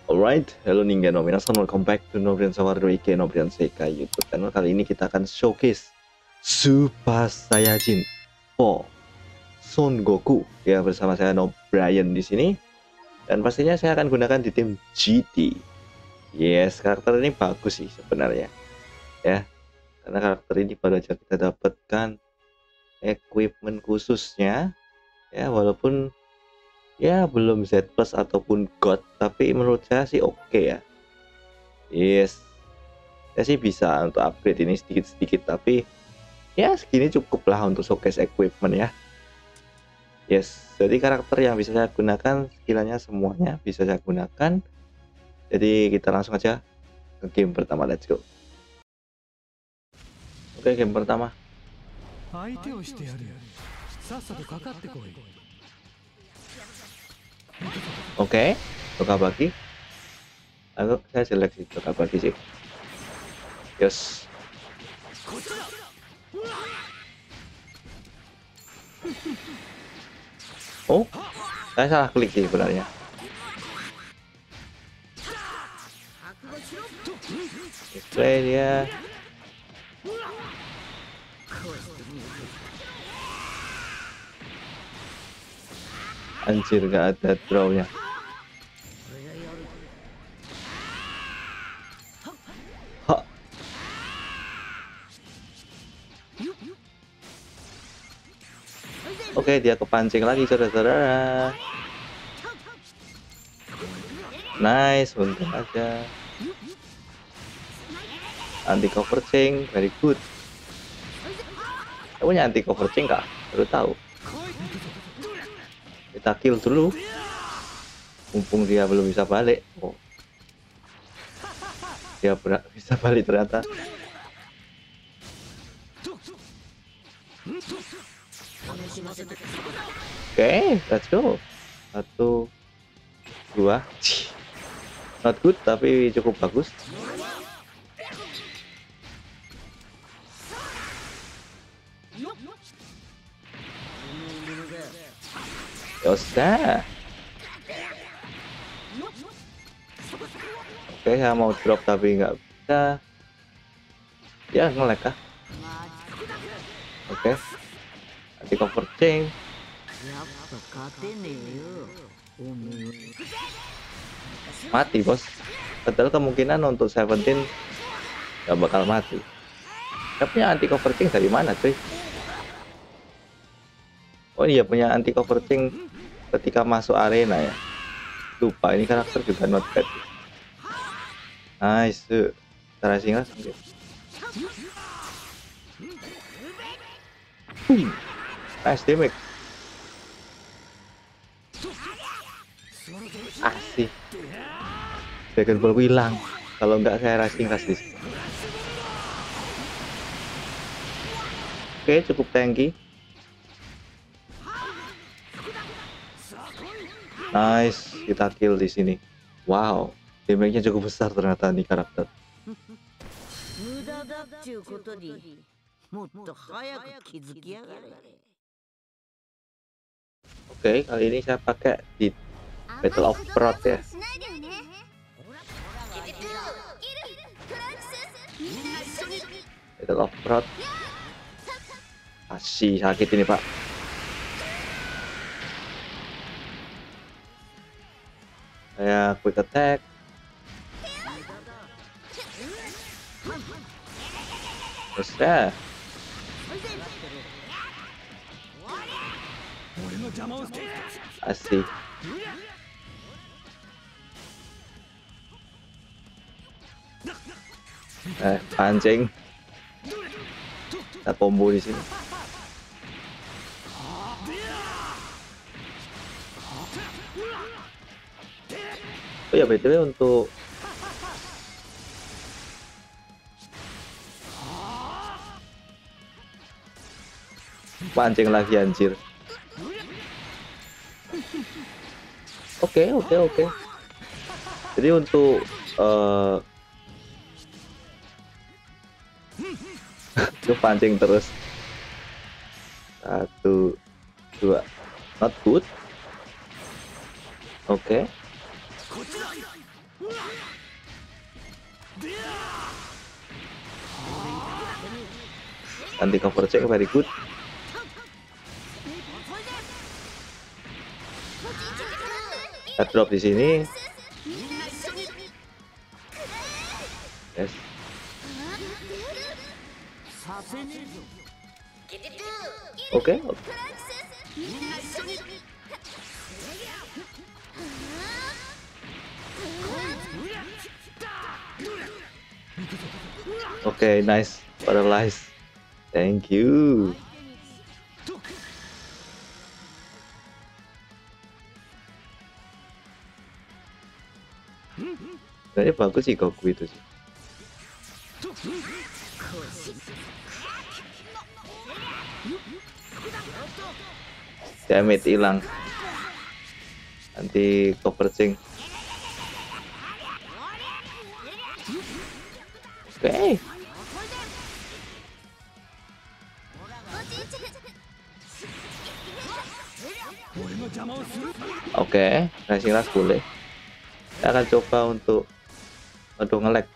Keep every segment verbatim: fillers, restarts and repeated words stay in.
Alright, hello Ninja no minasan, welcome back to Nobrian Sawardo Ike Nobrian Sekai YouTube channel. Kali ini kita akan showcase Super Saiyajin empat Son Goku ya, bersama saya Nobrian di sini. Dan pastinya saya akan gunakan di tim G T. Yes, karakter ini bagus sih sebenarnya. Ya, karena karakter ini baru aja kita dapatkan equipment khususnya. Ya, walaupun ya belum Z plus ataupun God, tapi menurut saya sih oke okay ya. Yes, saya sih bisa untuk upgrade ini sedikit-sedikit, tapi ya segini cukup lah untuk showcase equipment ya. Yes, jadi karakter yang bisa saya gunakan, skillnya semuanya bisa saya gunakan. Jadi kita langsung aja ke game pertama, let's go. Oke, game pertama. Oke, Tokabaki. Aku saya seleksi Tokabaki sih. Yes. Oh, saya salah klik sih sebenarnya. Display dia. Anjir, gak ada drawnya. Oke, dia kepancing lagi, saudara-saudara. Nice, untung aja. Anti cover chain, very good. Kamu punya anti cover chain kah? Baru tahu. Kita kill dulu. Mumpung dia belum bisa balik. Oh. Dia bisa balik ternyata. Oke, okay, let's go. Satu, dua. Not good, tapi cukup bagus. Yosa. Oke, okay, saya mau drop tapi nggak bisa. Ya, nge-lag kah? Oke. Okay. Anti cover chain. Mati, bos. Padahal kemungkinan untuk Seventeen nggak bakal mati. Tapi anti cover chain dari mana, cuy? Oh iya, punya anti cover chain ketika masuk arena ya. Lupa, ini karakter juga not bad. Nice. Cara singgah sampai. Hmm. Nice damage. Asik. Dragon Ball hilang. Kalau nggak saya racing ras di sini. Oke, cukup tanky. Nice, kita kill di sini. Wow, damage-nya cukup besar ternyata nih karakter. Oke, kali ini saya pakai di Battle of Prot ya. Battle of Prot. Asih, sakit ini, Pak. Saya quick attack. Terus ya. Asik. Eh, pancing. Kita combo di sini. Oh ya, B T W untuk pancing lagi, anjir. Oke, oke, oke. Jadi untuk uh, itu pancing terus. Satu, dua, not good. Oke. Anti cover check, very good. Kita drop di sini. Yes. Oke. Okay. Oke, okay, nice. Paralyze. Thank you. Sebenarnya bagus sih Goku itu sih. Damage hilang. Anti covercing. Oke. Okay. Oke, okay. Rising Rush boleh. Saya akan coba untuk untuk nge-lag.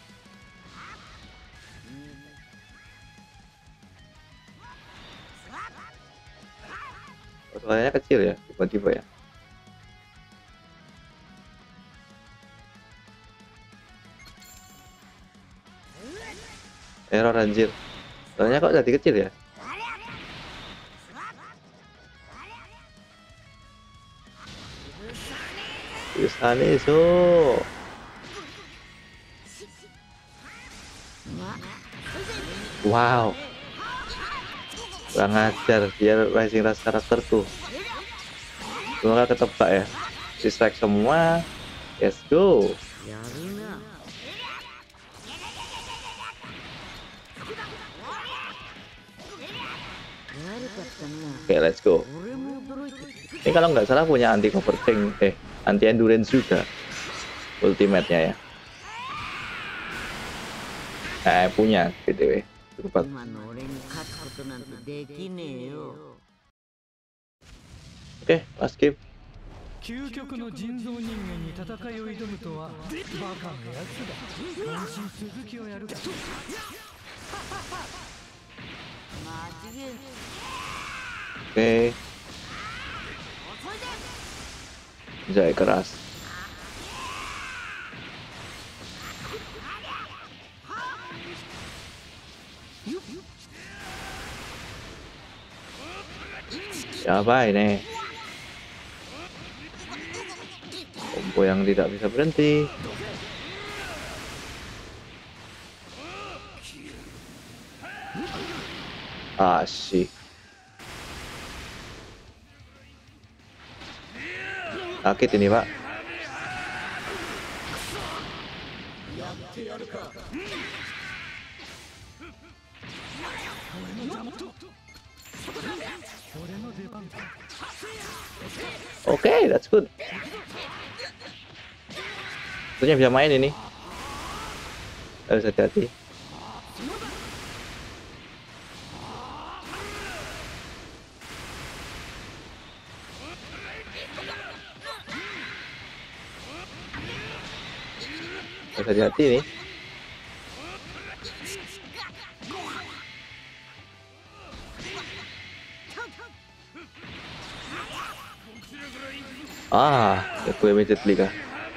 Soalnya kecil ya, tiba-tiba ya. Error anjir. Soalnya kok jadi kecil ya? Sana so. Wow. Kurang ajar, biar Rising Rush karakterku. Semoga ketebak ya. Distract semua. Let's go. Oke, okay, let's go. Ini kalau nggak salah punya anti covercing, eh anti endurance juga ultimate-nya ya. Eh punya B T W. Oke, okay, last game. Oke. Okay. Jaya keras. Siapa ini? Combo yang tidak bisa berhenti. Asyik. Sakit ini, Pak. Oke, okay, that's good. Tentunya bisa main ini. Harus hati-hati. Harus hati-hati nih. Ah, ya gue immediately kah?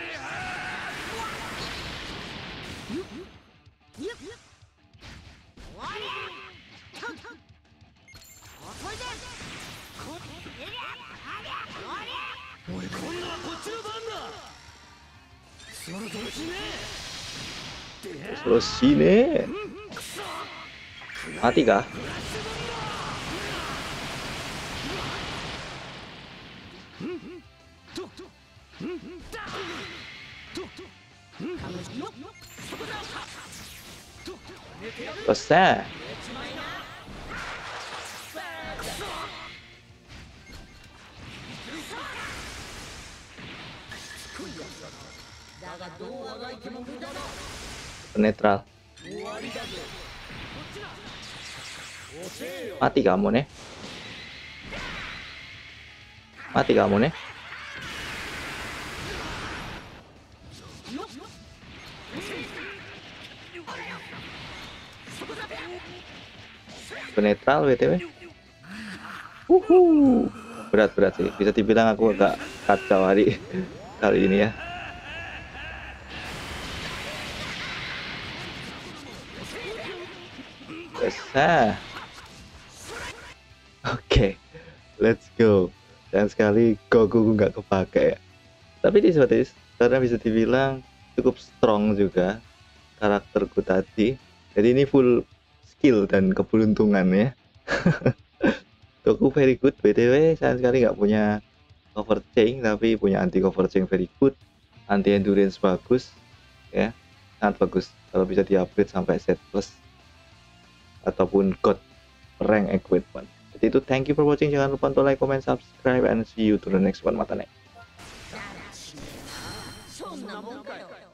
Terus sini mati kah? Selesai. Netral. Mati kamu nih. Mati kamu nih. Penetral B T W. Uhu. Berat-berat sih. Bisa dibilang aku agak kacau hari kali ini ya. Bisa. Oke, okay, let's go. Sayang sekali Goku nggak kepake ya. Tapi di seperti karena bisa dibilang cukup strong juga karakterku tadi. Jadi ini full skill dan keberuntungan ya. Goku very good B T W. Sayang sekali nggak punya cover chain, tapi punya anti cover chain very good, anti endurance bagus ya, sangat bagus kalau bisa di upgrade sampai set plus ataupun god rank equipment. Jadi itu, thank you for watching, jangan lupa untuk like, comment, subscribe, and see you to the next one. Mata nek.